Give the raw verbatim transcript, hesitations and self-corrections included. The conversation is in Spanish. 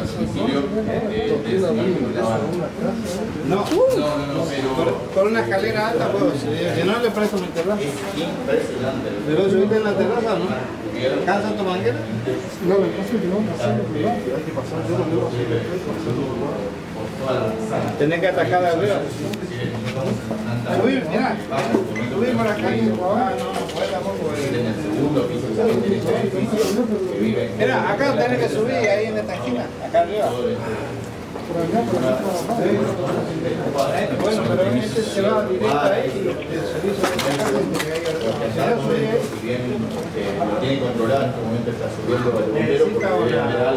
domicilio del señor Navarro. No, No, no, no, pero... por una escalera alta puedo subir. Si no, le presto mi terraza. Es impresionante. ¿Pero subiste en la terraza, no? ¿Alcanza tu manguera? No, lo que pasa es que no pasar por lado. Hay que pasar, yo no debo hacer Tenés que atacar de arriba. Subir, mira. Subir por acá. Ah, no, no puede tampoco. En el segundo piso también tiene este edificio que vive... Mira, acá tenés que subir, ahí en esta esquina, acá arriba. por allá, por allá. Bueno, pero este se va directo ahí y el servicio de esta casa porque hay Si bien lo tiene controlado, en este momento está subiendo el bombero porque